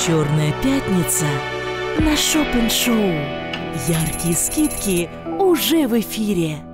Черная пятница на Шопен Шоу. Яркие скидки уже в эфире.